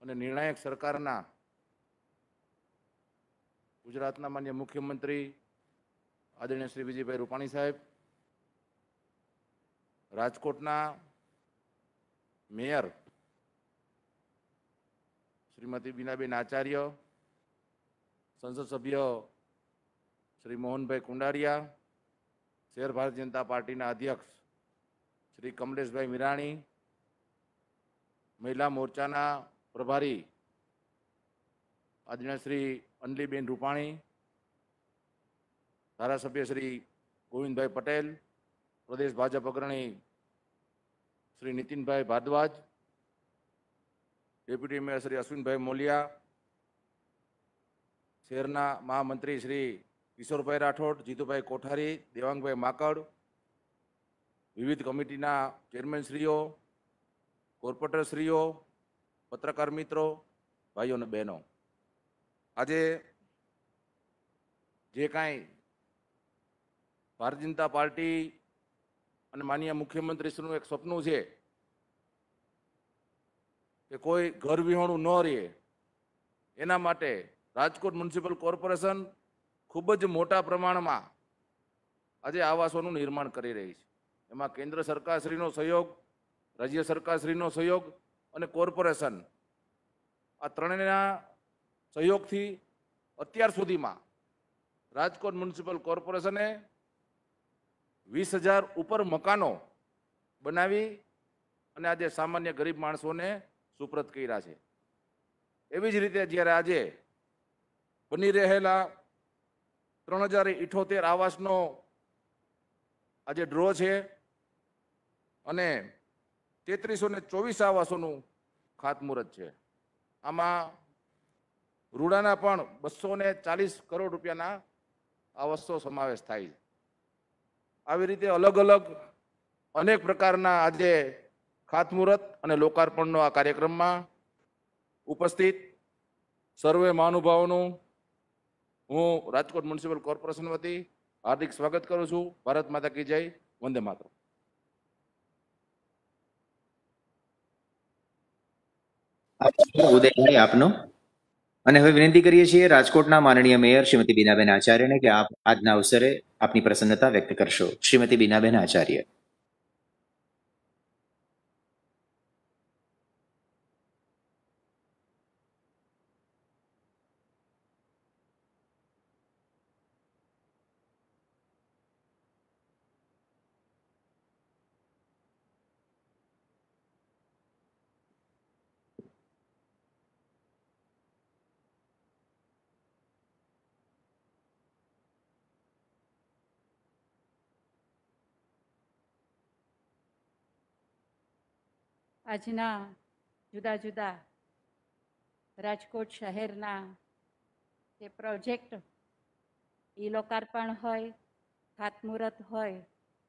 અને નિર્ણાયક સરકારના ગુજરાતના માન્ય મુખ્યમંત્રી આદરણીય શ્રી વિજયભાઈ રૂપાણી સાહેબ, રાજકોટના મેયર શ્રીમતી બીનાબેન આચાર્ય, સંસદ સભ્ય શ્રી મોહનભાઈ કુંડારિયા, શહેર ભારતીય જનતા પાર્ટીના અધ્યક્ષ શ્રી કમલેશભાઈ મીરાણી, મહિલા મોરચાના પ્રભારી આદરણીય શ્રી અનલીબેન રૂપાણી, ધારાસભ્ય શ્રી ગોવિંદભાઈ પટેલ, પ્રદેશ ભાજપ અગ્રણી શ્રી નીતિનભાઈ ભારદ્વાજ, ડેપ્યુટી મેયર શ્રી અશ્વિનભાઈ મોલિયા, શહેરના મહામંત્રી શ્રી કિશોરભાઈ રાઠોડ, જીતુભાઈ કોઠારી, દેવાંગભાઈ માકડ, વિવિધ કમિટીના ચેરમેનશ્રીઓ, કોર્પોરેટરશ્રીઓ, પત્રકાર મિત્રો, ભાઈઓ અને બહેનો, આજે જે કાંઈ ભારતીય જનતા પાર્ટી અને માનનીય મુખ્યમંત્રીશ્રીનું એક સપનું છે કે કોઈ ઘર વિહોણું ન રહે, એના માટે રાજકોટ મ્યુનિસિપલ કોર્પોરેશન ખૂબ જ મોટા પ્રમાણમાં આજે આવાસોનું નિર્માણ કરી રહી છે. એમાં કેન્દ્ર સરકારશ્રીનો સહયોગ, રાજ્ય સરકારશ્રીનો સહયોગ અને કોર્પોરેશન, આ ત્રણેયના સહયોગથી અત્યાર સુધીમાં રાજકોટ મ્યુનિસિપલ કોર્પોરેશને 20,000 ઉપર મકાનો બનાવી અને આજે સામાન્ય ગરીબ માણસોને સુપ્રત કર્યા છે. એવી જ રીતે જ્યારે આજે બની રહેલા 3,078 આવાસનો આજે ડ્રો છે અને 3324 આવાસોનું ખાતમુહૂર્ત છે. આમાં રૂડાના પણ 240 કરોડ રૂપિયાના આવાસો સમાવેશ થાય છે. આવી રીતે અલગ અલગ અનેક પ્રકારના આજે ખાતમુહૂર્ત અને લોકાર્પણનો આ કાર્યક્રમમાં ઉપસ્થિત સર્વે મહાનુભાવોનું હું રાજકોટ મ્યુનિસિપલ કોર્પોરેશન વતી હાર્દિક સ્વાગત કરું છું. ભારત માતા કી જય, વંદે માતરમ. ઉદયભાઈ આપનો. અને હવે વિનંતી કરીએ છીએ રાજકોટના માનનીય મેયર શ્રીમતી બીનાબેન આચાર્યને કે આપ આજના અવસરે આપની પ્રસન્નતા વ્યક્ત કરશો. શ્રીમતી બીનાબેન આચાર્ય. આજના જુદા જુદા રાજકોટ શહેરના જે પ્રોજેક્ટ ઈ લોકાર્પણ હોય, ખાતમુહૂર્ત હોય,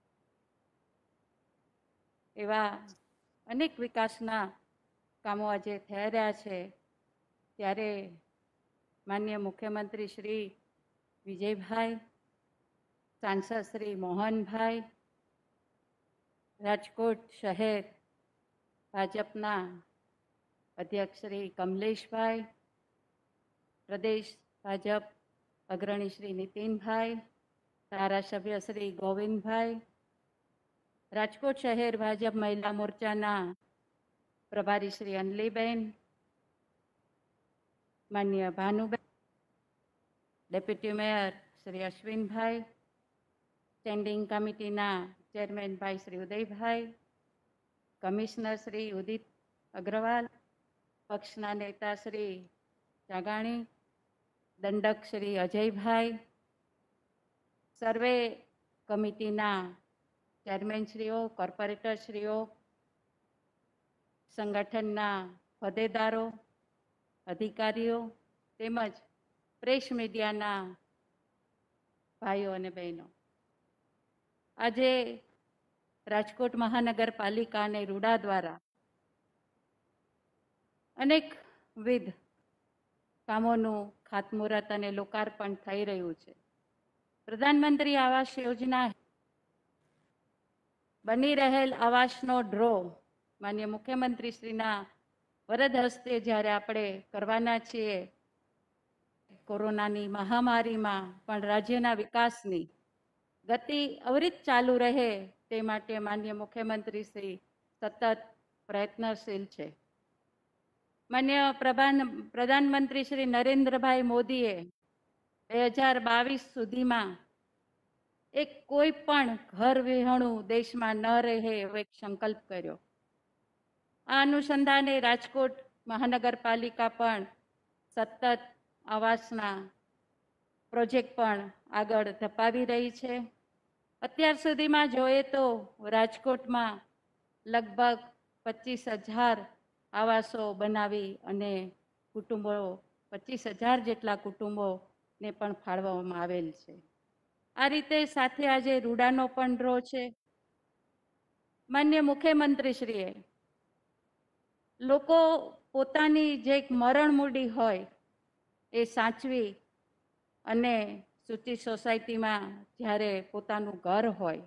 એવા અનેક વિકાસના કામો આજે થઈ રહ્યા છે. ત્યારે માનનીય મુખ્યમંત્રી શ્રી વિજયભાઈ, સાંસદ શ્રી મોહનભાઈ, રાજકોટ શહેર ભાજપના અધ્યક્ષ શ્રી કમલેશભાઈ, પ્રદેશ ભાજપ અગ્રણી શ્રી નીતિનભાઈ, ધારાસભ્ય શ્રી ગોવિંદભાઈ, રાજકોટ શહેર ભાજપ મહિલા મોરચાના પ્રભારી શ્રી અનલીબેન, માનનીય Bhanuben, deputy mayor Shri Ashwinbhai, standing કમિટીના ચેરમેન ભાઈ શ્રી ઉદયભાઈ, કમિશનર શ્રી ઉદિત અગ્રવાલ, પક્ષના નેતા શ્રી જાગાણી, દંડક શ્રી અજયભાઈ, સર્વે કમિટીના ચેરમેનશ્રીઓ, કોર્પોરેટરશ્રીઓ, સંગઠનના હોદ્દેદારો, અધિકારીઓ તેમજ પ્રેસ મીડિયાના ભાઈઓ અને બહેનો, આજે રાજકોટ મહાનગરપાલિકા અને રૂડા દ્વારા અનેકવિધ કામોનું ખાતમુહૂર્ત અને લોકાર્પણ થઈ રહ્યું છે. પ્રધાનમંત્રી આવાસ યોજના બની રહેલ આવાસનો ડ્રો માનનીય મુખ્યમંત્રીશ્રીના વરદ હસ્તે જ્યારે આપણે કરવાના છીએ, કોરોનાની મહામારીમાં પણ રાજ્યના વિકાસની ગતિ અવિરત ચાલુ રહે તે માટે માનનીય મુખ્યમંત્રી શ્રી સતત પ્રયત્નશીલ છે. માન્ય પ્રધાનમંત્રી શ્રી નરેન્દ્રભાઈ મોદીએ 2022 સુધીમાં એક કોઈ પણ ઘર વિહોણું દેશમાં ન રહે એવો એક સંકલ્પ કર્યો. આ અનુસંધાને રાજકોટ મહાનગરપાલિકા પણ સતત આવાસના પ્રોજેક્ટ પણ આગળ ધપાવી રહી છે. અત્યાર સુધીમાં જોઈએ તો રાજકોટમાં લગભગ 25,000 આવાસો બનાવી અને કુટુંબો 25,000 જેટલા કુટુંબોને પણ ફાળવવામાં આવેલ છે. આ રીતે સાથે આજે રૂડાનો પણ ડ્રો છે. માન્ય મુખ્યમંત્રીશ્રીએ લોકો પોતાની જે મરણ મૂડી હોય એ સાચવી અને સૂચિ સોસાયટીમાં જ્યારે પોતાનું ઘર હોય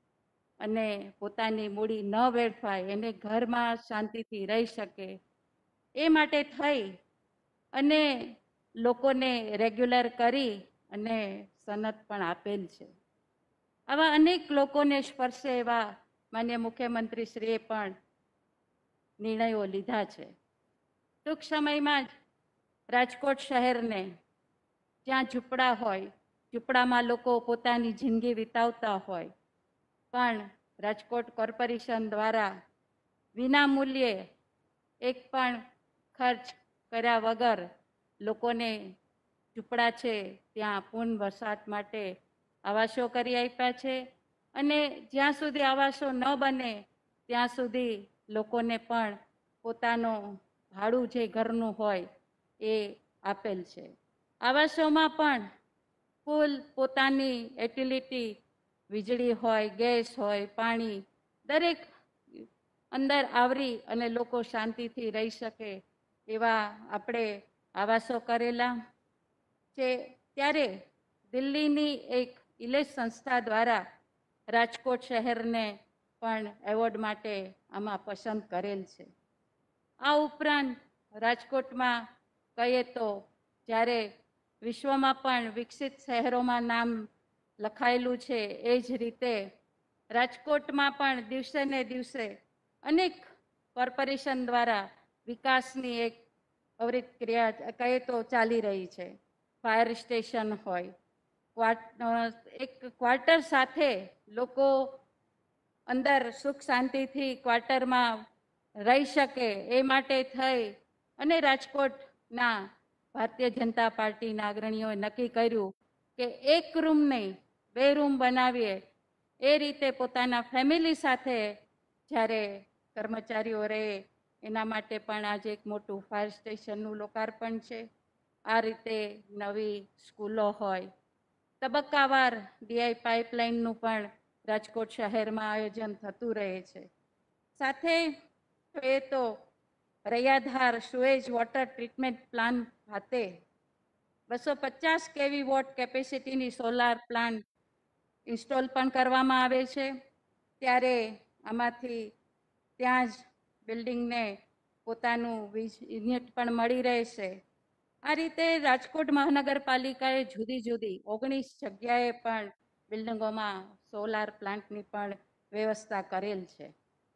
અને પોતાની મૂડી ન વેડફાય, એને ઘરમાં શાંતિથી રહી શકે એ માટે થઈ અને લોકોને રેગ્યુલર કરી અને સનદ પણ આપેલ છે. આવા અનેક લોકોને સ્પર્શે એવા માન્ય મુખ્યમંત્રીશ્રીએ પણ નિર્ણયો લીધા છે. ટૂંક સમયમાં જ રાજકોટ શહેરને જ્યાં ઝૂંપડા હોય, ઝૂંપડામાં લોકો પોતાની જિંદગી વિતાવતા હોય, પણ રાજકોટ કોર્પોરેશન દ્વારા વિના મૂલ્યે એક પણ ખર્ચ કર્યા વગર લોકોને ઝૂંપડા છે ત્યાં પુનર્વસવાટ માટે આવાસો કરી આપ્યા છે. અને જ્યાં સુધી આવાસો ન બને ત્યાં સુધી લોકોને પણ પોતાનું ભાડું જે ઘરનું હોય એ આપેલ છે. આવાસોમાં પણ ફૂલ પોતાની યુટિલિટી, વીજળી હોય, ગેસ હોય, પાણી દરેક અંદર આવરી અને લોકો શાંતિથી રહી શકે એવા આપણે આવાસો કરેલા છે. ત્યારે દિલ્હીની એક ઇલેજ સંસ્થા દ્વારા રાજકોટ શહેરને પણ એવોર્ડ માટે આમાં પસંદ કરેલ છે. આ ઉપરાંત રાજકોટમાં કહીએ તો જ્યારે વિશ્વમાં પણ વિકસિત શહેરોમાં નામ લખાયેલું છે, એ જ રીતે રાજકોટમાં પણ દિવસે ને દિવસે અનેક કોર્પોરેશન દ્વારા વિકાસની એક અવિરત ક્રિયા કહીએ તો ચાલી રહી છે. ફાયર સ્ટેશન હોય, એક ક્વાર્ટર સાથે લોકો અંદર સુખ શાંતિથી ક્વાર્ટરમાં રહી શકે એ માટે થઈ અને રાજકોટના ભારતીય જનતા પાર્ટીના અગ્રણીઓએ નક્કી કર્યું કે એક રૂમ નહીં 2 રૂમ બનાવીએ. એ રીતે પોતાના ફેમિલી સાથે જ્યારે કર્મચારીઓ રહે એના માટે પણ આજે એક મોટું ફાયર સ્ટેશનનું લોકાર્પણ છે. આ રીતે નવી સ્કૂલો હોય, તબક્કાવાર ડીઆઈ પાઇપલાઇનનું પણ રાજકોટ શહેરમાં આયોજન થતું રહે છે. સાથે એ તો Raiyadhar sewage water treatment plant ખાતે 250 કેવી વોટ કેપેસિટીની સોલાર પ્લાન્ટ ઇન્સ્ટોલ પણ કરવામાં આવે છે. ત્યારે આમાંથી ત્યાં જ બિલ્ડિંગને પોતાનું વીજ યુનિટ પણ મળી રહેશે. આ રીતે રાજકોટ મહાનગરપાલિકાએ જુદી જુદી 19 જગ્યાએ પણ બિલ્ડિંગોમાં સોલાર પ્લાન્ટની પણ વ્યવસ્થા કરેલ છે.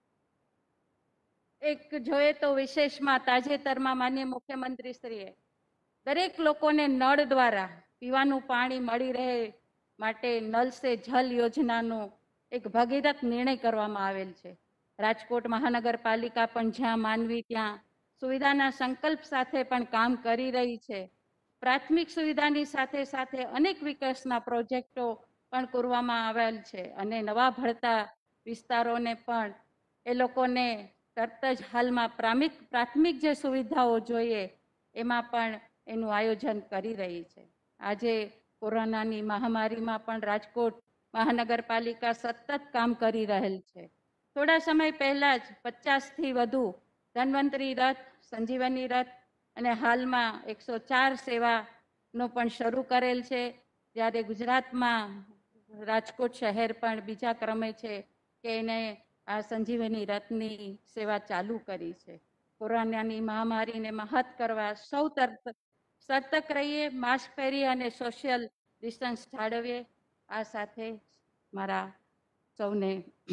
એક જોઈએ તો વિશેષમાં તાજેતરમાં માનનીય મુખ્યમંત્રીશ્રીએ દરેક લોકોને નળ દ્વારા પીવાનું પાણી મળી રહે માટે નલ સે જલ યોજનાનો એક ભગીરથ નિર્ણય કરવામાં આવેલ છે. રાજકોટ મહાનગરપાલિકા પણ જ્યાં માનવી ત્યાં સુવિધાના સંકલ્પ સાથે પણ કામ કરી રહી છે. પ્રાથમિક સુવિધાની સાથે સાથે અનેક વિકાસના પ્રોજેક્ટો પણ કરવામાં આવેલ છે અને નવા ભળતા વિસ્તારોને પણ એ લોકોને તરત જ હાલમાં પ્રાથમિક જે સુવિધાઓ જોઈએ એમાં પણ એનું આયોજન કરી રહી છે. આજે કોરોનાની મહામારીમાં પણ રાજકોટ મહાનગરપાલિકા સતત કામ કરી રહેલ છે. થોડા સમય પહેલા જ 50થી વધુ ધન્વંતરી રથ, સંજીવની રથ અને હાલમાં 104 સેવાનો પણ શરૂ કરેલ છે. જ્યારે ગુજરાતમાં રાજકોટ શહેર પણ બીજા ક્રમે છે કે એને આ સંજીવની રથની સેવા ચાલુ કરી છે. કોરોનાની મહામારીને મહત કરવા સૌ સતર્ક રહીએ, માસ્ક પહેરીએ અને સોશિયલ ડિસ્ટન્સ જાળવીએ. આ સાથે મારા સૌને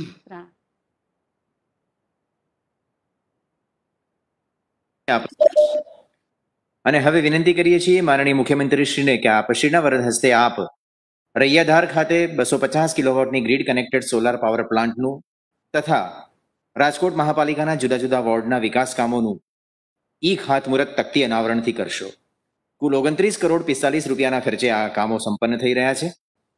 અને હવે વિનંતી કરીએ છીએ માનનીય મુખ્યમંત્રીશ્રીને કે આપ શ્રીના વરદ હસ્તે આપ રૈયાધાર ખાતે 250 કિલોવોટની ગ્રીડ કનેક્ટેડ સોલાર પાવર પ્લાન્ટનું તથા રાજકોટ મહાપાલિકાના જુદા જુદા વોર્ડના વિકાસ કામોનું ઈ ખાતમુહૂર્ત તકતી અનાવરણથી કરશો. કુલ 29 કરોડ 45 રૂપિયાના ખર્ચે આ કામો સંપન્ન થઈ રહ્યા છે.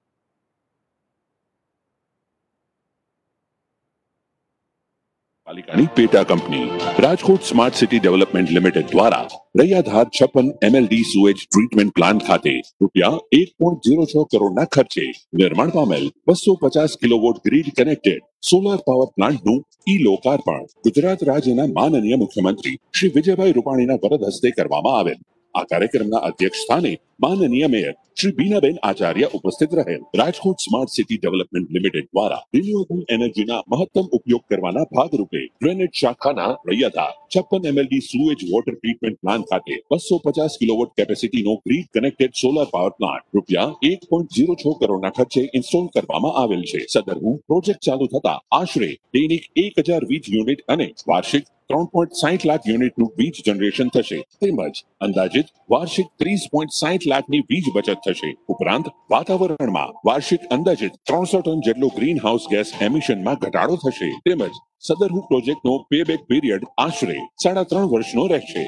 પાલિકાની પેટા company Rajkot smart city development limited દ્વારા Raiyadhar 56 MLD sewage treatment plant ખાતે રૂપિયા 1.06 કરોડના ખર્ચે નિર્માણ પામેલ 250 kilowatt grid connected solar power પ્લાન્ટનું ઈ લોકાર્પણ ગુજરાત રાજ્યના માનનીય મુખ્યમંત્રી શ્રી વિજયભાઈ રૂપાણીના વરદ હસ્તે કરવામાં આવેલ. આ કાર્યક્રમના અધ્યક્ષ સ્થાને માનનીય મેયર શ્રી બીનાબેન આચાર્ય ઉપસ્થિત રહેલ. Rajkot smart city development limited દ્વારા રિન્યુએબલ એનર્જીના મહત્તમ ઉપયોગ કરવાના ભાગરૂપે ડ્રેનેજ શાખાના Raiyadhar 56 MLD sewage water treatment plant ખાતે 250 કિલોવોટ કેપેસિટીનો grid connected solar power plant રૂપિયા 1.06 કરોડના ખર્ચે ઇન્સ્ટોલ કરવામાં આવેલ છે. સદરનું પ્રોજેક્ટ ચાલુ થતા આશરે દૈનિક 1000 વીજ યુનિટ અને વાર્ષિક 3.60 લાખ યુનિટનું વીજ જનરેશન થશે. તેમજ અંદાજિત વાર્ષિક 30.60 લાખની વીજ બચત થશે. ઉપરાંત વાતાવરણમાં વાર્ષિક અંદાજિત 300 ટન જેટલો ગ્રીન હાઉસ ગેસ એમિશનમાં ઘટાડો થશે. તેમજ સદરનું પ્રોજેક્ટનો પેબેક પીરિયડ આશરે 3.5 વર્ષનો રહેશે.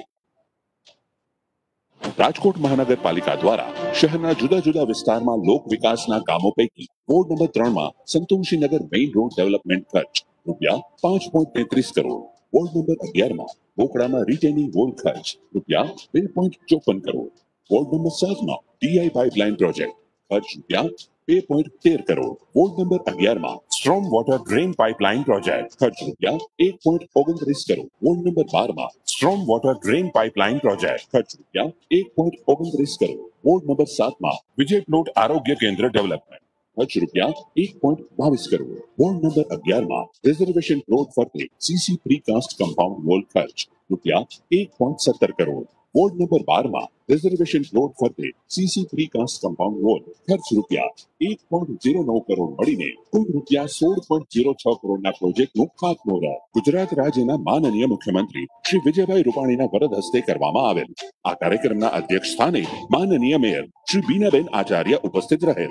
રાજકોટ મહાનગરપાલિકા દ્વારા શહેરના જુદા જુદા વિસ્તારમાં લોક વિકાસના કામો પૈકી વોર્ડ નંબર 3માં સંતોષીનગર મેઇન રોડ ડેવલપમેન્ટ ખર્ચ રૂપિયા 5.33 કરોડ, વોર્ડ નંબર 11માં બોકડામાં રિટેનિંગ વોલ ખર્ચ રૂપિયા 2.54 કરોડ, વોર્ડ નંબર 7માં ટીઆઈ પાઇપલાઇન પ્રોજેક્ટ ખર્ચ રૂપિયા 2.13 કરોડ, વોર્ડ નંબર 11માં storm water drain pipeline project ખર્ચ રૂપિયા 1.29 કરોડ, વોર્ડ નંબર 12માં storm water drain pipeline project ખર્ચ રૂપિયા 1.29 કરોડ, વોર્ડ નંબર 7માં વિજય પ્લોટ આરોગ્ય કેન્દ્ર ડેવલપમેન્ટ ખર્ચ રૂપિયા 1.22 કરોડ, વોર્ડ નંબર 11માં રિઝર્વેશન પ્લોટ ફરતે સીસી પ્રીકાસ્ટ કમ્પાઉન્ડ વોલ ખર્ચ રૂપિયા 1.17 કરોડ, વોર્ડ નંબર 12માં રિઝર્વેશન પ્લોટ ફરતે સીસી પ્રીકાસ્ટ કમ્પાઉન્ડ વોલ ખર્ચ રૂપિયા 1.09 કરોડ મળીને કુલ રૂપિયા 16.06 કરોડના પ્રોજેક્ટનું ખાતમુહૂર્ત ગુજરાત રાજ્યના માનનીય મુખ્યમંત્રી શ્રી વિજયભાઈ રૂપાણીના વરદ હસ્તે કરવામાં આવેલ. આ કાર્યક્રમના અધ્યક્ષ સ્થાને માનનીય મેયર શ્રી બીનાબેન આચાર્ય ઉપસ્થિત રહેલ.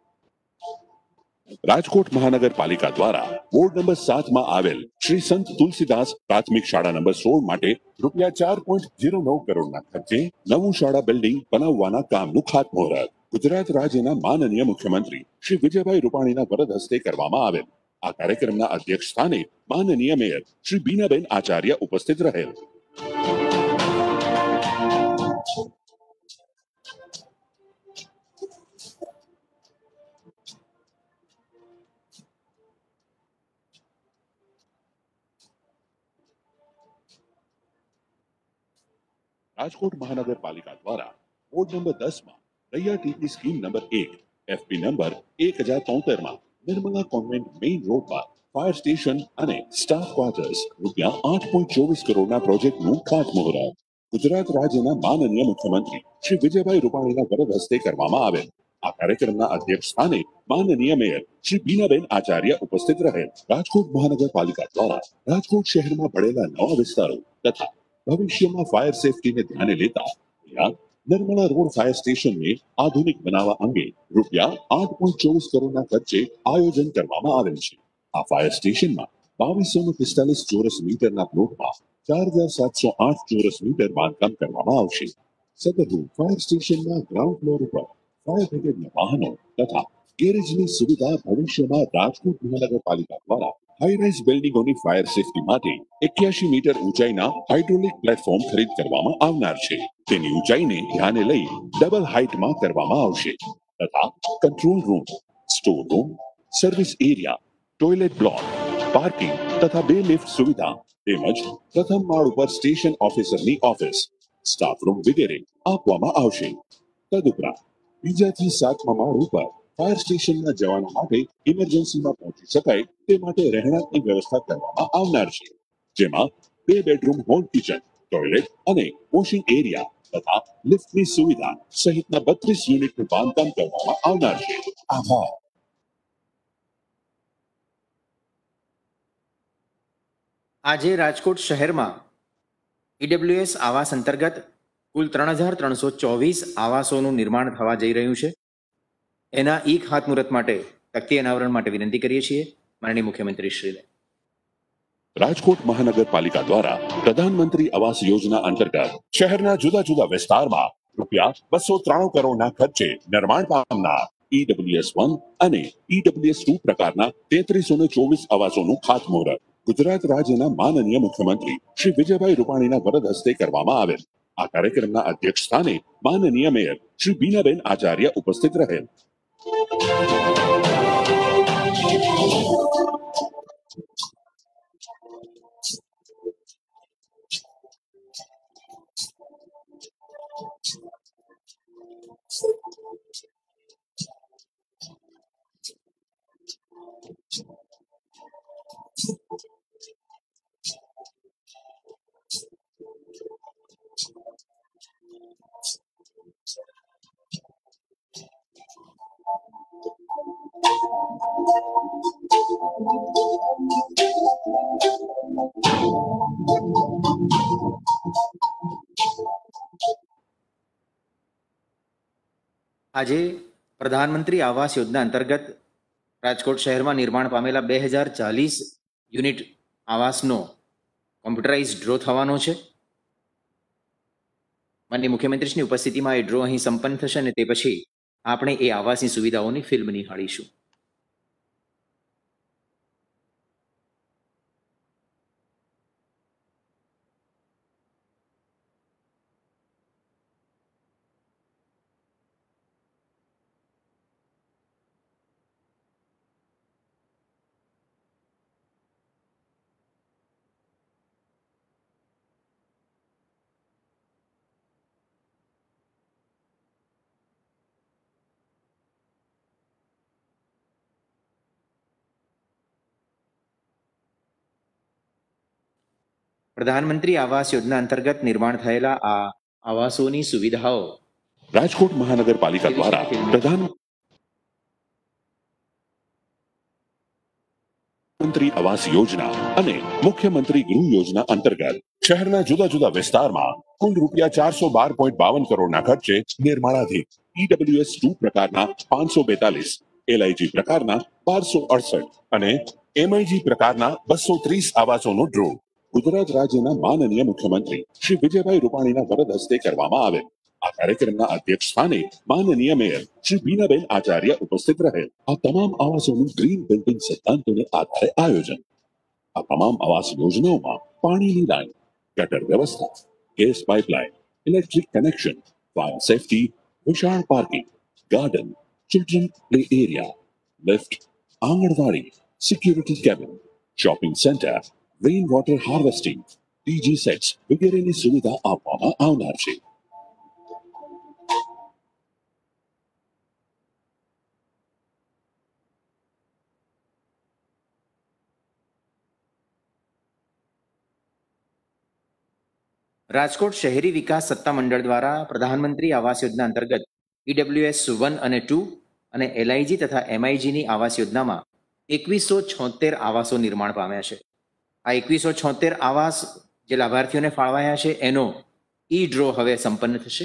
રાજકોટ મહાનગરપાલિકા દ્વારા વોર્ડ નંબર 7માં આવેલ શ્રી સંત તુલસીદાસ પ્રાથમિક શાળા નંબર 16 માટે રૂપિયા 4.09 કરોડના ખર્ચે નવું શાળા બિલ્ડિંગ બનાવવાના કામનું ખાતમુહૂર્ત ગુજરાત રાજ્યના માનનીય મુખ્યમંત્રી શ્રી વિજયભાઈ રૂપાણીના વરદ હસ્તે કરવામાં આવેલ. આ કાર્યક્રમના અધ્યક્ષ સ્થાને માનનીય મેયર શ્રી બીનાબેન આચાર્ય ઉપસ્થિત રહેલ. રાજકોટ મહાનગરપાલિકા દ્વારા વોર્ડ નંબર 10માં Raiya TP scheme number 1 FP number 1073માં નિર્મલા કોન્વેન્ટ મેઇન રોડ પર ફાયર સ્ટેશન અને સ્ટાફ ક્વાર્ટર્સ રૂપિયા 8.24 કરોડના પ્રોજેક્ટનું ખાતમુહૂર્ત ગુજરાત રાજ્યના માનનીય મુખ્યમંત્રી શ્રી વિજયભાઈ રૂપાણીના વરદ હસ્તે કરવામાં આવેલ. આ કાર્યક્રમના અધ્યક્ષ સ્થાને માનનીય મેયર શ્રી બીનાબેન આચાર્ય ઉપસ્થિત રહેલ. રાજકોટ મહાનગરપાલિકા દ્વારા રાજકોટ શહેરમાં પડેલા નવા વિસ્તારો તથા ભવિષ્યમાં ફાયર સેફટીને ધ્યાને લેતા નર્મદા રોડ ફાયર સ્ટેશનને આધુનિક બનાવવા અંગે રૂપિયા 8.24 કરોડના ખર્ચે આયોજન કરવામાં આવેલ છે. આ ફાયર સ્ટેશનમાં 2245 ચોરસ મીટરના પ્લોટમાં 4708 ચોરસ મીટર બાંધકામ કરવામાં આવશે. સદરનું ફાયર સ્ટેશનના ગ્રાઉન્ડ ફ્લોર ઉપર ફાયર બ્રિગેડના વાહનો તથા ગેરેજની સુવિધા ભવિષ્યમાં રાજકોટ મહાનગરપાલિકા દ્વારા હાઈરાઇઝ બિલ્ડિંગોની ફાયર સેફટી માટે 81 મીટર ઊંચાઈના હાઇડ્રોલિક પ્લેટફોર્મ ખરીદ કરવામાં આવનાર છે. તેની ઊંચાઈને ધ્યાને લઈ ડબલ હાઇટમાં કરવામાં આવશે તથા control room, store room, service area, toilet block, parking તથા 2 લિફ્ટ સુવિધા તેમજ પ્રથમ માળ ઉપર સ્ટેશન ઓફિસરની ઓફિસ, સ્ટાફ રૂમ વગેરે આપવામાં આવશે. તદુપરાંત બીજાથી 7મા માળ ઉપર ફાયર સ્ટેશનના જવાનો માટે ઇમરજન્સીમાં પહોંચી શકાય તે માટે રહેણાંકની વ્યવસ્થા કરવામાં આવનાર છે, જેમાં 2 બેડરૂમ હોલ કિચન, ટોયલેટ અને વોશિંગ એરિયા તથા લિફ્ટની સુવિધા સહિતના 32 યુનિટનું બાંધકામ કરવામાં આવનાર છે. આભાર. આજે રાજકોટ શહેરમાં ઈડબ્લ્યુએસ આવાસ અંતર્ગત કુલ 3,324 આવાસોનું નિર્માણ થવા જઈ રહ્યું છે. એના ઈ ખાતમુહૂર્ત માટે તકતી અનાવરણ માટે વિનંતી કરીએ છીએ માનનીય મુખ્યમંત્રીશ્રીને. રાજકોટ મહાનગરપાલિકા દ્વારા પ્રધાનમંત્રી આવાસ યોજના અંતર્ગત શહેરના જુદા જુદા વિસ્તારમાં રૂપિયા 293 કરોડના ખર્ચે નિર્માણ પામનાર ઈડબ્લ્યુએસ 1 અને ઈડબ્લ્યુએસ 2 પ્રકારના 3324 આવાસોનું ખાતમુહૂર્ત ગુજરાત રાજ્યના માનનીય મુખ્યમંત્રી શ્રી વિજયભાઈ રૂપાણીના વરદ હસ્તે કરવામાં આવેલ. આ કાર્યક્રમના અધ્યક્ષ સ્થાને માનનીય મેયર શ્રી બીનાબેન આચાર્ય ઉપસ્થિત રહેલ. આજે પ્રધાનમંત્રી આવાસ યોજના અંતર્ગત રાજકોટ શહેરમાં નિર્માણ પામેલા 2040 યુનિટ આવાસનો કોમ્પ્યુટરાઇઝ ડ્રો થવાનો છે. માનનીય મુખ્યમંત્રીશ્રીની ઉપસ્થિતિમાં એ ડ્રો અહીં સંપન્ન થશે અને તે પછી આપણે એ આવાસની સુવિધાઓની ફિલ્મ નિહાળીશું. પ્રધાનમંત્રી આવાસ યોજના અંતર્ગત નિર્માણ થયેલા આ આવાસોની સુવિધાઓ રાજકોટ મહાનગરપાલિકા દ્વારા પ્રધાનમંત્રી આવાસ યોજના અને મુખ્યમંત્રી ગૃહ યોજના અંતર્ગત શહેરના જુદા જુદા વિસ્તારમાં કુલ રૂપિયા 412.52 કરોડના ખર્ચે નિર્માણાધીન ઈડબ્લ્યુએસ 2 પ્રકારના 542, એલઆઈજી પ્રકારના 1268 અને એમઆઈજી પ્રકારના 230 આવાસોનો ડ્રો ગુજરાત રાજ્યના માનનીય મુખ્યમંત્રી શ્રી વિજયભાઈ રૂપાણીના વરદ હસ્તે કરવામાં આવેલ. આ કાર્યક્રમના અધ્યક્ષ સ્થાને માનનીય મેયર શ્રી બીનાબેન આચાર્ય ઉપસ્થિત રહેલ. આ તમામ આવાસોનું ગ્રીન બિલ્ડિંગ સિદ્ધાંતોને આધારે આયોજન. આ તમામ આવાસ યોજનાઓમાં પાણીની લાઈન, ગટર વ્યવસ્થા, gas pipeline, electric connection, fire safety, વિશાળ parking, garden, children play area, lift, anganwadi, security cabin, shopping centre, rain water harvesting, DG sets વગેરેની સુવિધા આપવામાં આવનાર છે. રાજકોટ શહેરી વિકાસ સત્તામંડળ દ્વારા પ્રધાનમંત્રી આવાસ યોજના અંતર્ગત ઈડબ્લ્યુએસ 1 અને 2 અને એલઆઈજી તથા એમઆઈજીની આવાસ યોજનામાં 2176 આવાસો નિર્માણ પામ્યા છે. આ 2176 આવાસ જે લાભાર્થીઓને ફાળવાયા છે એનો ઈ ડ્રો હવે સંપન્ન થશે.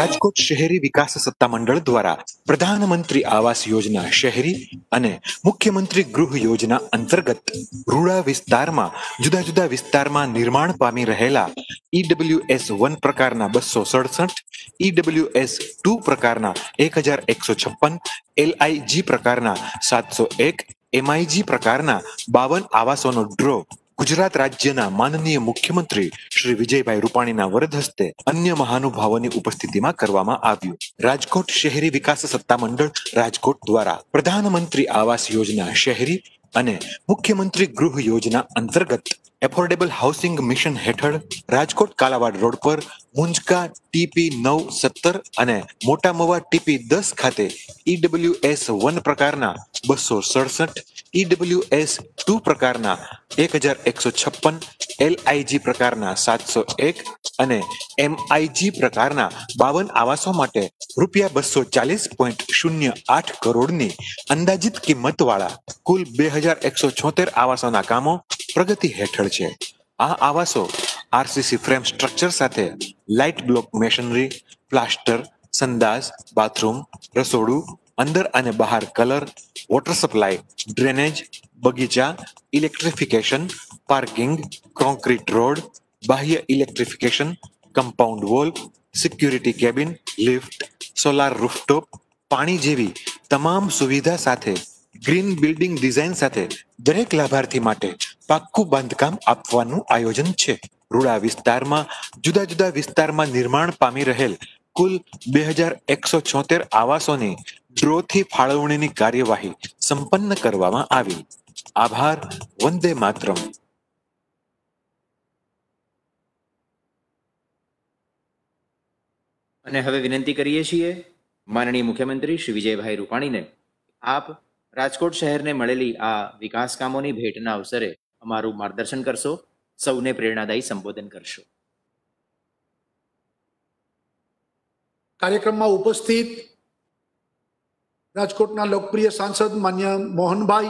રાજકોટ શહેરી વિકાસ સત્તામંડળ દ્વારા પ્રધાનમંત્રી આવાસ યોજના શહેરી અને મુખ્યમંત્રી ગૃહ યોજના અંતર્ગત રૂડા વિસ્તારમાં જુદા જુદા વિસ્તારમાં નિર્માણ પામી રહેલા EWS 1 પ્રકારના 267, EWS 2 પ્રકારના 1156, LIG પ્રકારના 701, MIG પ્રકારના 52 આવાસોનો ડ્રો ગુજરાત રાજ્યના માનનીય મુખ્યમંત્રી શ્રી વિજયભાઈ રૂપાણીના વરદ હસ્તે અન્ય મહાનુભાવોની ઉપસ્થિતિમાં કરવામાં આવ્યું. રાજકોટ શહેરી વિકાસ સત્તામંડળ રાજકોટ દ્વારા પ્રધાનમંત્રી આવાસ યોજના શહેરી અને મુખ્યમંત્રી ગૃહ યોજના અંતર્ગત એફોર્ડેબલ હાઉસિંગ મિશન હેઠળ રાજકોટ કાલાવાડ રોડ પર મુંજકા TP 917 અને મોટા મવા TP 10 ખાતે EWS 1 પ્રકારના 267, EWS 2 પ્રકારના 1156, LIG પ્રકારના 701 અને MIG પ્રકારના 52 આવાસો માટે રૂપિયા 240.08 કરોડની અંદાજિત કિંમતવાળા કુલ 2176 આવાસોના કામો પ્રગતિ હેઠળ છે. આ આવાસો RCC ફ્રેમ સ્ટ્રક્ચર સાથે લાઇટ બ્લોક મેશનરી, પ્લાસ્ટર, સંડાસ, બાથરૂમ, રસોડું, અંદર અને બહાર કલર, વોટર સપ્લાય, ડ્રેનેજ, બગીચા, ઇલેક્ટ્રિફિકેશન, પાર્કિંગ, કોન્ક્રીટ રોડ, બાહ્ય electrification, compound wall, security cabin, lift, solar rooftop, પાણી જેવી તમામ સુવિધા સાથે ગ્રીન બિલ્ડિંગ ડિઝાઇન સાથે દરેક લાભાર્થી માટે પાક્કું બાંધકામ આપવાનું આયોજન છે. રૂડા વિસ્તારમાં જુદા જુદા વિસ્તારમાં નિર્માણ પામી રહેલ કુલ 2176 આવાસોની ડ્રોથી ફાળવણીની કાર્યવાહી સંપન્ન કરવામાં આવી. આભાર. વંદે માતરમ. અને હવે વિનંતી કરીએ છીએ માનનીય મુખ્યમંત્રી શ્રી વિજયભાઈ રૂપાણીને આપ રાજકોટ શહેરને મળેલી આ વિકાસ કામોની ભેટના અવસરે અમારું માર્ગદર્શન કરશો, સૌને પ્રેરણાદાયી સંબોધન કરશો. કાર્યક્રમમાં ઉપસ્થિત રાજકોટના લોકપ્રિય સાંસદ માન્ય મોહનભાઈ,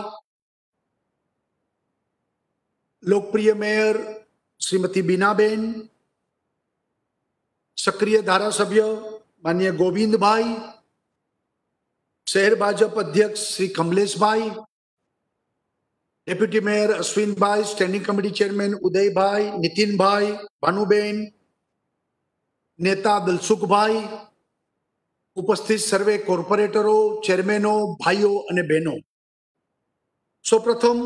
લોકપ્રિય મેયર શ્રીમતી બીનાબેન, સક્રિય ધારાસભ્ય માન્ય ગોવિંદભાઈ, શહેર ભાજપ અધ્યક્ષ Shri Kamleshbhai, deputy mayor Ashwinbhai, standing committee chairman Udaybhai, Nitinbhai, Bhanuben, નેતા દલસુખભાઈ, ઉપસ્થિત સર્વે કોર્પોરેટરો, ચેરમેનો, ભાઈઓ અને બહેનો, સૌપ્રથમ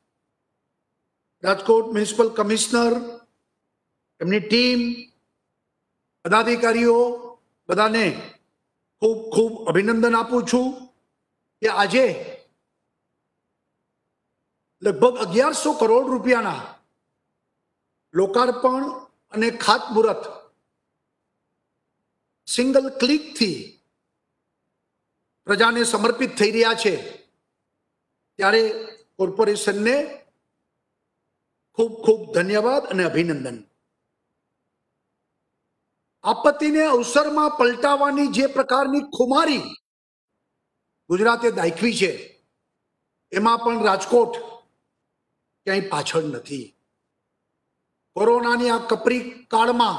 રાજકોટ મ્યુનિસિપલ કમિશનર, એમની ટીમ, પદાધિકારીઓ બધાને ખૂબ ખૂબ અભિનંદન આપું છું કે આજે લગભગ 1100 કરોડ રૂપિયાના લોકાર્પણ અને ખાતમુહૂર્ત સિંગલ ક્લિકથી પ્રજાને સમર્પિત થઈ રહ્યા છે, ત્યારે કોર્પોરેશનને ખૂબ ખૂબ ધન્યવાદ અને અભિનંદન. આપત્તિને અવસરમાં પલટાવવાની જે પ્રકારની ખુમારી ગુજરાતે દાખવી છે, એમાં પણ રાજકોટ ક્યાંય પાછળ નથી. કોરોનાની આ કપરી કાળમાં,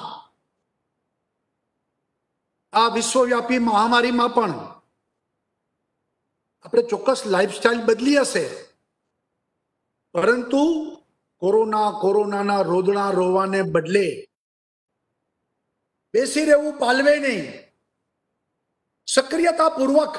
આ વિશ્વવ્યાપી મહામારીમાં પણ આપણે ચોક્કસ લાઈફસ્ટાઈલ બદલી હશે, પરંતુ કોરોનાના રોદણા રોવાને બદલે બેસી રહેવું પાલવે નહીં, સક્રિયતાપૂર્વક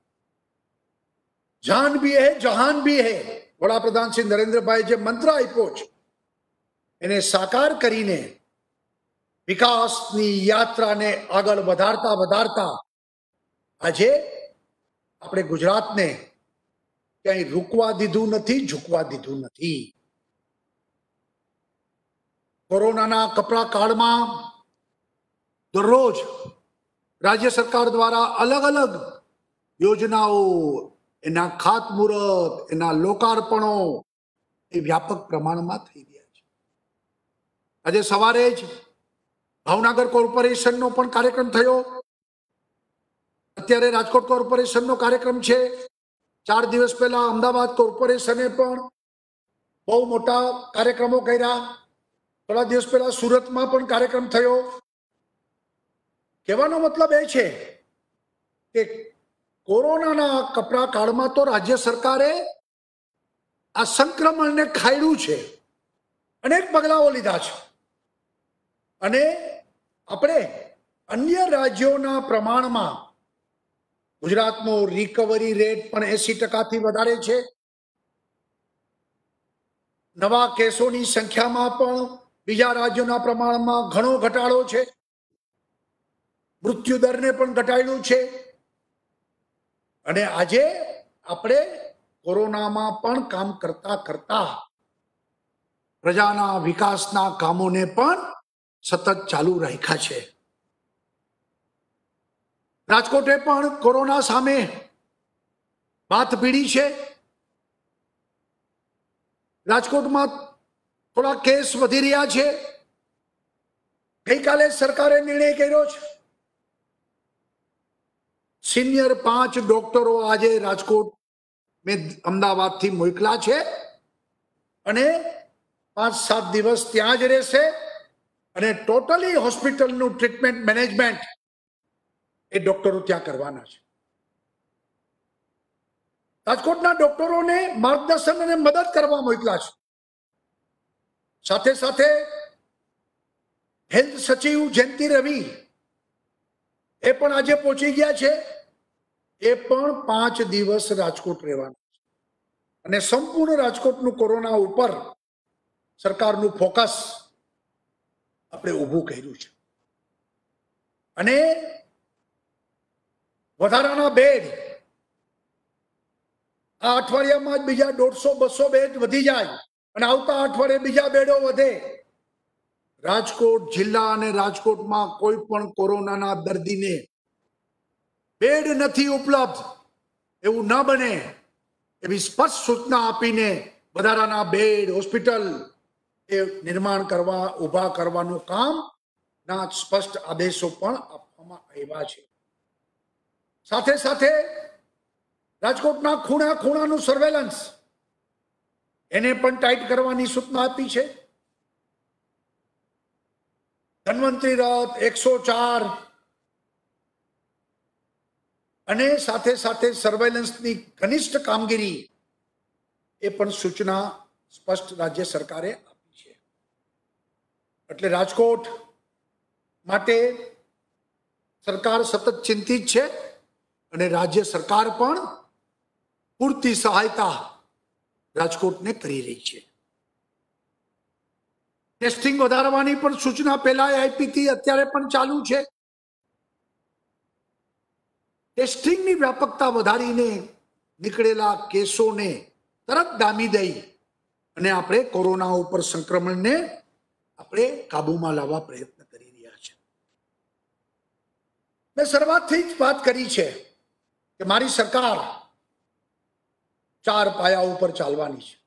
જાન ભી હૈ જહાન ભી હૈ, વડાપ્રધાન શ્રી નરેન્દ્રભાઈ જે મંત્ર આપ્યો છે એને સાકાર કરીને વિકાસની યાત્રાને આગળ વધારતા આજે આપણે ગુજરાતને ક્યાંય રૂકવા દીધું નથી, ઝૂકવા દીધું નથી. કોરોનાના કપરા કાળમાં દરરોજ રાજ્ય સરકાર દ્વારા અલગ અલગ યોજનાઓ, એના ખાતમુહૂર્ત, એના લોકાર્પણો એ વ્યાપક પ્રમાણમાં થઈ રહ્યા છે. આજે સવારે જ ભાવનગર કોર્પોરેશનનો પણ કાર્યક્રમ થયો, અત્યારે રાજકોટ કોર્પોરેશનનો કાર્યક્રમ છે. 4 દિવસ પહેલા અમદાવાદ કોર્પોરેશને પણ બહુ મોટા કાર્યક્રમો કર્યા. થોડા દિવસ પહેલા સુરતમાં પણ કાર્યક્રમ થયો. કહેવાનો મતલબ એ છે કે કોરોનાના કપરા કાળમાં તો રાજ્ય સરકારે આ સંક્રમણને ખાયડું છે, અનેક પગલાઓ લીધા છે અને આપણે અન્ય રાજ્યોના પ્રમાણમાં ગુજરાતનો રિકવરી રેટ પણ 80%થી વધારે છે. નવા કેસોની સંખ્યામાં પણ બીજા રાજ્યોના પ્રમાણમાં ઘણો ઘટાડો છે. મૃત્યુ દરને પણ ઘટાડ્યું છે અને આજે આપણે કોરોનામાં પણ કામ કરતા કરતા પ્રજાના વિકાસના કામોને પણ સતત ચાલુ રાખ્યા છે. રાજકોટે પણ કોરોના સામે વાત ભીડી છે. રાજકોટમાં થોડા કેસ વધી રહ્યા છે. ગઈકાલે સરકારે નિર્ણય કર્યો છે, સિનિયર 5 ડોક્ટરો આજે રાજકોટ મેં અમદાવાદથી મોકલા છે અને 5-7 દિવસ ત્યાં જ રહેશે અને ટોટલી હોસ્પિટલનું ટ્રીટમેન્ટ મેનેજમેન્ટ એ ડોક્ટરો ત્યાં કરવાના છે. રાજકોટના ડોક્ટરોને માર્ગદર્શન અને મદદ કરવા મોકલા છે. સાથે સાથે હેલ્થ સચિવ જયંતિ રવિ એ પણ આજે પહોંચી ગયા છે. એ પણ 5 દિવસ રાજકોટ રહેવાના છે અને સંપૂર્ણ રાજકોટનું કોરોના ઉપર સરકારનું ફોકસ આપણે ઊભું કર્યું છે અને વધારાના બેડ આ અઠવાડિયામાં જ બીજા 150-200 બેડ વધી જાય અને આવતા અઠવાડિયે બીજા બેડો વધે. રાજકોટ જિલ્લા અને રાજકોટમાં કોઈ પણ કોરોનાના દર્દીને બેડ નથી ઉપલબ્ધ એવું ન બને એવી સ્પષ્ટ સૂચના આપીને વધારાના બેડ હોસ્પિટલ એ નિર્માણ કરવા ઊભા કરવાનું કામ ના સ્પષ્ટ આદેશો પણ આપવામાં આવ્યા છે. સાથે સાથે રાજકોટના ખૂણા ખૂણાનું સર્વેલન્સ એને પણ ટાઈટ કરવાની સૂચના આપી છે. ધન્વંતરી રથ 104 અને સાથે સાથે સર્વેલન્સની ઘનિષ્ઠ કામગીરી એ પણ સૂચના સ્પષ્ટ રાજ્ય સરકારે આપી છે. એટલે રાજકોટ માટે સરકાર સતત ચિંતિત છે અને રાજ્ય સરકાર પણ પૂરતી સહાયતા રાજકોટને કરી રહી છે. ટેસ્ટિંગ વધારવાની પણ સૂચના પહેલા આપી હતી, અત્યારે પણ ચાલુ છે. ટેસ્ટિંગની વ્યાપકતા વધારીને નીકળેલા કેસોને તરત ડામી દઈ અને આપણે કોરોના ઉપર સંક્રમણને આપણે કાબુમાં લાવવા પ્રયત્ન કરી રહ્યા છે. મેં શરૂઆતથી જ વાત કરી છે કે મારી સરકાર 4 પાયા ઉપર ચાલવાની છે.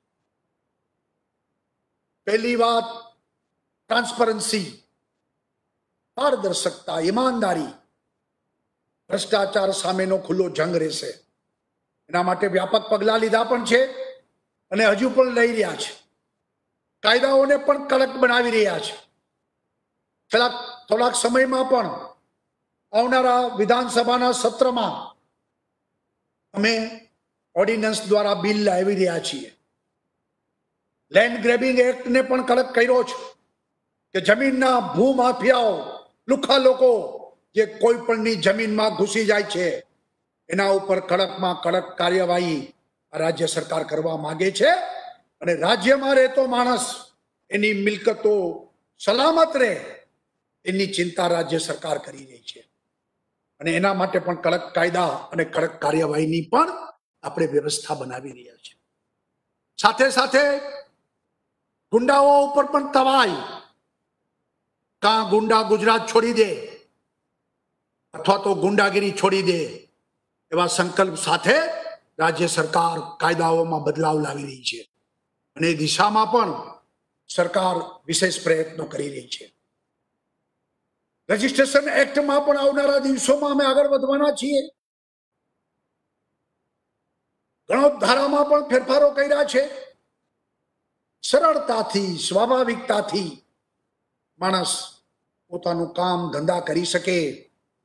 પહેલી વાત ટ્રાન્સપરન્સી, પારદર્શકતા, ઈમાનદારી, ભ્રષ્ટાચાર સામેનો ખુલ્લો જંગ રહેશે. એના માટે વ્યાપક પગલાં લીધા પણ છે અને હજુ પણ લઈ રહ્યા છે. કાયદાઓને પણ કડક બનાવી રહ્યા છે. થોડાક સમયમાં પણ આવનારા વિધાનસભાના સત્રમાં અમે ઓર્ડિનન્સ દ્વારા બિલ લાવી રહ્યા છીએ. લેન્ડ ગ્રેબિંગ એક્ટને પણ કડક કર્યો છે કે જમીનના ભૂમાફિયાઓ, લુખ્ખા લોકો જે કોઈ પણની જમીનમાં ઘૂસી જાય છે એના ઉપર કડકમાં કડક કાર્યવાહી રાજ્ય સરકાર કરવા માંગે છે અને રાજ્યમાં રહેતો માણસ એની મિલકતો સલામત રહે એની ચિંતા રાજ્ય સરકાર કરી રહી છે અને એના માટે પણ કડક કાયદા અને કડક કાર્યવાહીની પણ આપણે વ્યવસ્થા બનાવી રહ્યા છીએ. સાથે સાથે ગુંડાઓ ઉપર પણ તવાઈ, કાં ગુંડા ગુજરાત છોડી દે અથવા તો ગુંડાગીરી છોડી દે એવા સંકલ્પ સાથે રાજ્ય સરકાર કાયદાઓમાં બદલાવ લાવી રહી છે અને એ દિશામાં પણ સરકાર વિશેષ પ્રયત્નો કરી રહી છે. રજિસ્ટ્રેશન એક્ટમાં પણ આવનારા દિવસોમાં અમે આગળ વધવાના છીએ. ઘણો ધારામાં પણ ફેરફારો કર્યા છે. સરળતાથી, સ્વાભાવિકતાથી માણસ પોતાનું કામ ધંધા કરી શકે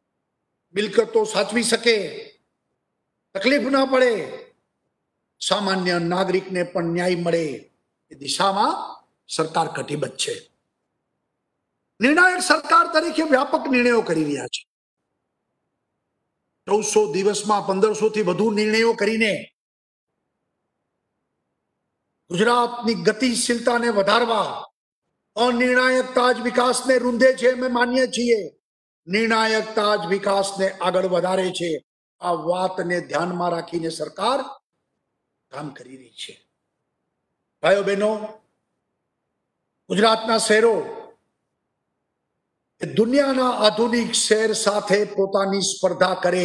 મિલકતો સાચવી શકે, તકલીફ ના પડે, સામાન્ય નાગરિકને પણ ન્યાય મળે એ દિશામાં સરકાર કટિબદ્ધ છે. નિર્ણાયક સરકાર તરીકે વ્યાપક નિર્ણયો કરી રહ્યા છે. 1400 દિવસમાં 1500 થી વધુ નિર્ણયો કરીને ગુજરાતની ગતિશીલતાને વધારવા, અનિર્ણાયકતા જ વિકાસને રૂંધે છે, અમે માનીએ છીએ. નિર્ણાયકતા જ વિકાસને આગળ વધારે છે. આ વાતને ધ્યાનમાં રાખીને સરકાર કામ કરી રહી છે. ભાઈઓ બહેનો, ગુજરાતના શહેરો એ દુનિયાના આધુનિક શહેર સાથે પોતાની સ્પર્ધા કરે.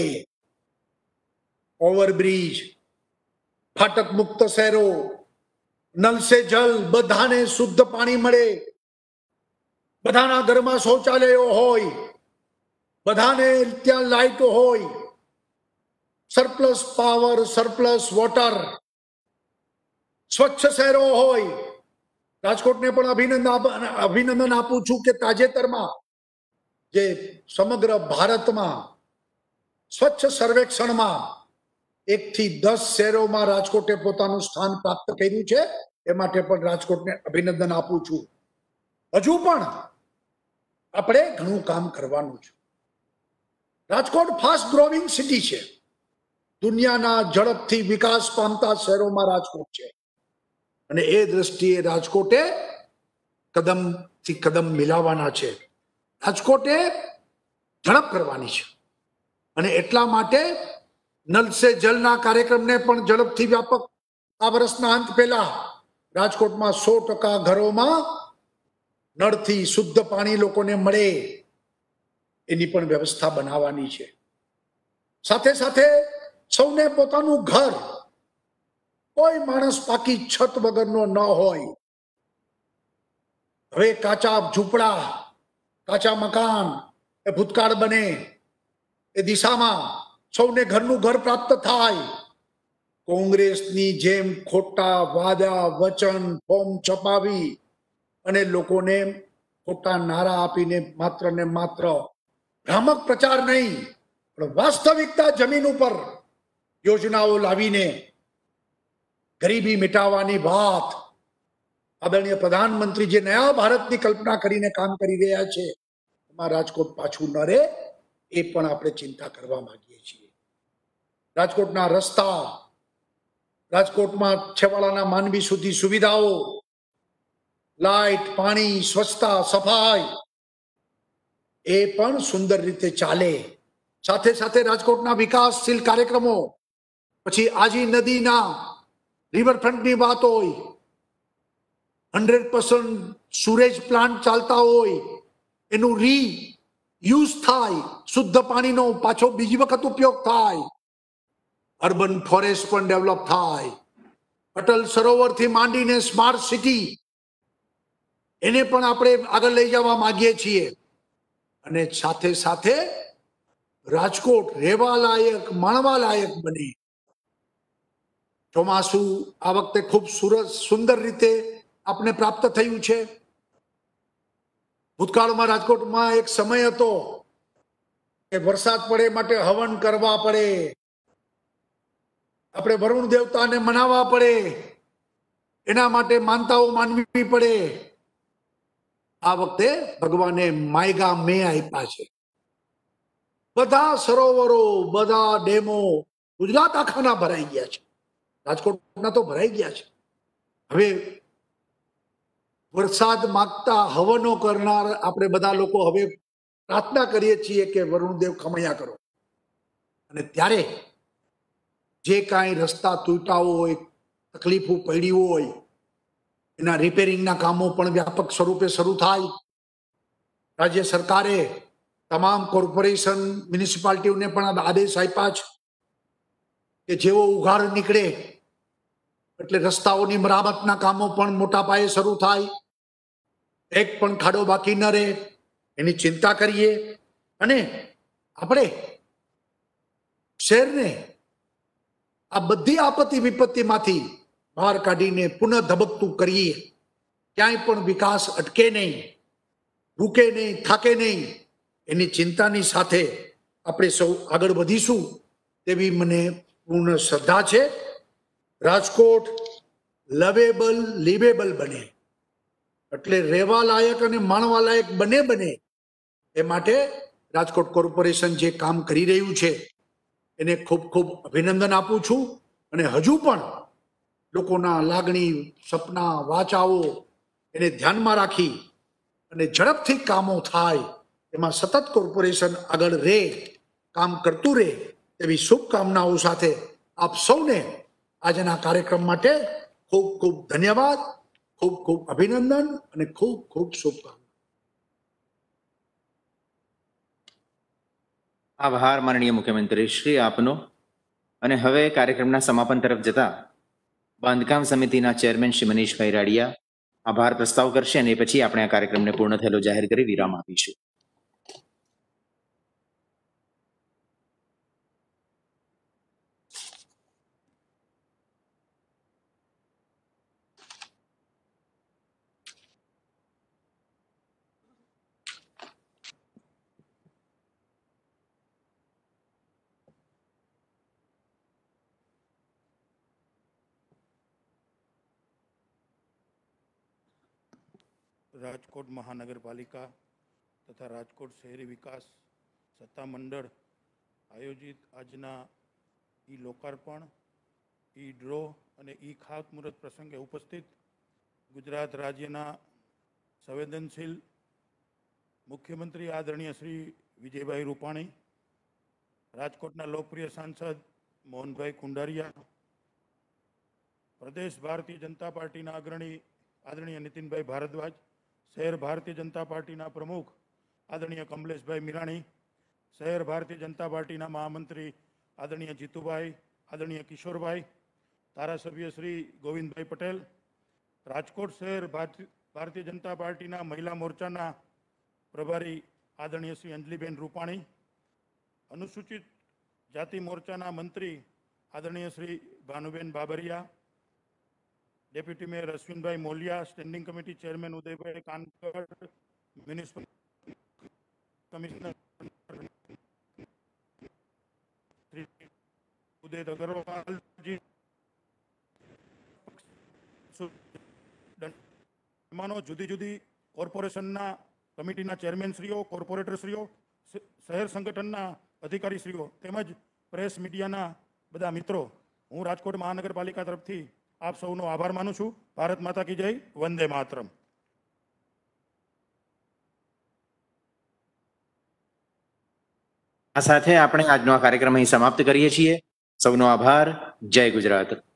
ઓવરબ્રિજ, ફાટક મુક્ત શહેરો, નલ સે જલ, બધાને શુદ્ધ પાણી મળે, બધાના ઘરમાં શૌચાલયો હોય, બધાને ત્યાં લાઈટો હોય, સરપ્લસ પાવર, સરપ્લસ વોટર, સ્વચ્છ શહેરો હોય. રાજકોટને પણ અભિનંદન આપું છું કે તાજેતરમાં જે સમગ્ર ભારતમાં સ્વચ્છ સર્વેક્ષણમાં 1 થી 10 શહેરોમાં રાજકોટે પોતાનું સ્થાન પ્રાપ્ત કર્યું છે. એ માટે પણ રાજકોટને અભિનંદન આપું છું. હજુ પણ આપણે ઘણું કામ કરવાનું છે. રાજકોટ ફાસ્ટ ગ્રોવિંગ સિટી છે. દુનિયાના ઝડપથી વિકાસ પામતા શહેરોમાં રાજકોટ છે અને એ દ્રષ્ટિએ રાજકોટે કદમથી કદમ મિલાવવાના છે. રાજકોટે ઝડપ કરવાની છે અને એટલા માટે નલ સે જલના કાર્યક્રમને પણ ઝડપથી વ્યાપક આ વર્ષના અંત પહેલા રાજકોટમાં 100% ઘરોમાં નળથી શુદ્ધ પાણી લોકોને મળે એની પણ વ્યવસ્થા બનાવવાની છે. સાથે સાથે સૌને પોતાનું ઘર, કોઈ માણસ પાકી છત વગરનો ન હોય. હવે કાચા ઝૂંપડા, કાચા મકાન એ ભૂતકાળ બને એ દિશામાં સૌને ઘરનું ઘર પ્રાપ્ત થાય. કોંગ્રેસની જેમ ખોટા વાદા વચન ફોર્મ છપાવી અને લોકોને ખોટા નારા આપીને માત્ર ને માત્ર ભ્રામક પ્રચાર નહીં પણ વાસ્તવિકતા જમીન ઉપર યોજનાઓ લાવીને ગરીબી મિટાવવાની વાત આદરણીય પ્રધાનમંત્રી જે નયા ભારતની કલ્પના કરીને કામ કરી રહ્યા છે, એમાં રાજકોટ પાછું ન રહે એ પણ આપણે ચિંતા કરવા માંગીએ છીએ. રાજકોટના રસ્તા, રાજકોટમાં છેવાડાના માનવી સુધી સુવિધાઓ, લાઇટ, પાણી, સ્વચ્છતા, સફાઈ એ પણ સુંદર રીતે ચાલે. સાથે સાથે રાજકોટના વિકાસશીલ કાર્યક્રમો, પછી આજી નદીના રિવરફ્રન્ટની વાત હોય, 100% સુરેજ પ્લાન્ટ ચાલતા હોય, એનું રીયુઝ થાય, શુદ્ધ પાણીનો પાછો બીજી વખત ઉપયોગ થાય, અર્બન ફોરેસ્ટ પણ ડેવલપ થાય, અટલ સરોવરથી માંડીને સ્માર્ટ સિટી એને પણ આપણે આગળ લઈ જવા માંગીએ છીએ. અને સાથે સાથે રાજકોટ રહેવા લાયક, માણવા લાયક બને. ચોમાસું આ વખતે ખૂબ સુંદર રીતે આપણે પ્રાપ્ત થયું છે. ભૂતકાળમાં રાજકોટમાં એક સમય હતો કે વરસાદ પડે માટે હવન કરવા પડે, આપણે વરુણ દેવતાને મનાવવા પડે, એના માટે માનતાઓ માનવી પડે. આ વખતે ભગવાને માયગા મેં આપ્યા છે. બધા સરોવરો, બધા ડેમો ગુજરાત આખાના ભરાઈ ગયા છે, રાજકોટના તો ભરાઈ ગયા છે. હવે વરસાદ માંગતા હવનો કરનાર આપણે બધા લોકો હવે પ્રાર્થના કરીએ છીએ કે વરુણદેવ ખમૈયા કરો. અને ત્યારે જે કાંઈ રસ્તા તૂટ્યા હોય, તકલીફો પડી હોય, એના રિપેરિંગના કામો પણ વ્યાપક સ્વરૂપે શરૂ થાય. રાજ્ય સરકારે તમામ કોર્પોરેશન, મ્યુનિસિપાલિટીઓને પણ આદેશ આપ્યા છે કે જેવો ઉઘાડ નીકળે એટલે રસ્તાઓની મરામતના કામો પણ મોટા પાયે શરૂ થાય, એક પણ ખાડો બાકી ન રહે એની ચિંતા કરીએ અને આપણે શહેરને આ બધી આપત્તિ વિપત્તિમાંથી બહાર કાઢીને પુનઃ ધબકતું કરીએ. ક્યાંય પણ વિકાસ અટકે નહીં, રૂકે નહીં, થાકે નહીં એની ચિંતાની સાથે આપણે સૌ આગળ વધીશું તેવી મને પૂર્ણ શ્રદ્ધા છે. રાજકોટ લવેબલ લિવેબલ બને, એટલે રહેવા લાયક અને માણવા લાયક બને એ માટે રાજકોટ કોર્પોરેશન જે કામ કરી રહ્યું છે એને ખૂબ ખૂબ અભિનંદન આપું છું. અને હજુ પણ લોકોના લાગણી, સપના, વાચાઓ એને ધ્યાનમાં રાખી અને ઝડપથી કામો થાય એમાં સતત કોર્પોરેશન આગળ રહે, કામ કરતું રહે એવી શુભકામનાઓ સાથે આપ સૌને આજના કાર્યક્રમ માટે ખૂબ ખૂબ ધન્યવાદ, ખૂબ ખૂબ અભિનંદન અને ખૂબ ખૂબ શુભકામના. આભાર માનનીય મુખ્યમંત્રી શ્રી આપનો. અને હવે કાર્યક્રમના સમાપન તરફ જતા બાંધકામ સમિતિના ચેરમેન શ્રી મનીષભાઈ રાડિયા આભાર પ્રસ્તાવ કરશે અને પછી આપણે આ કાર્યક્રમને પૂર્ણ થયેલો જાહેર કરી વિરામ આપીશું. રાજકોટ મહાનગરપાલિકા તથા રાજકોટ શહેરી વિકાસ સત્તામંડળ આયોજિત આજના ઈ લોકાર્પણ, ઈ ડ્રો અને ઈ ખાતમુહૂર્ત પ્રસંગે ઉપસ્થિત ગુજરાત રાજ્યના સંવેદનશીલ મુખ્યમંત્રી આદરણીય શ્રી વિજયભાઈ રૂપાણી, રાજકોટના લોકપ્રિય સાંસદ મોહનભાઈ કુંડારિયા, પ્રદેશ ભારતીય જનતા પાર્ટીના અગ્રણી આદરણીય નીતિનભાઈ ભારદ્વાજ, શહેર ભારતીય જનતા પાર્ટીના પ્રમુખ આદરણીય કમલેશભાઈ મીરાણી, શહેર ભારતીય જનતા પાર્ટીના મહામંત્રી આદરણીય જીતુભાઈ, આદરણીય કિશોરભાઈ, ધારાસભ્ય શ્રી ગોવિંદભાઈ પટેલ, રાજકોટ શહેર ભારતીય જનતા પાર્ટીના મહિલા મોરચાના પ્રભારી આદરણીય શ્રી અંજલિબેન રૂપાણી, અનુસૂચિત જાતિ મોરચાના મંત્રી આદરણીય Shri Bhanuben Babariya, deputy mayor Ashwinbhai Moliya, standing committee chairman Udaybhai Kankad, municipal commissioner Uday અગ્રવાલજી, જુદી જુદી કોર્પોરેશનના કમિટીના ચેરમેનશ્રીઓ, કોર્પોરેટરશ્રીઓ, શહેર સંગઠનના અધિકારીશ્રીઓ તેમજ પ્રેસ મીડિયાના બધા મિત્રો, હું રાજકોટ મહાનગરપાલિકા તરફથી આપ સૌનો આભાર માનું છું. ભારત માતા કી જય, વંદે માતરમ. આ સાથે આપણે આજનો આ કાર્યક્રમ અહીં સમાપ્ત કરીએ છીએ. સૌનો આભાર. જય ગુજરાત.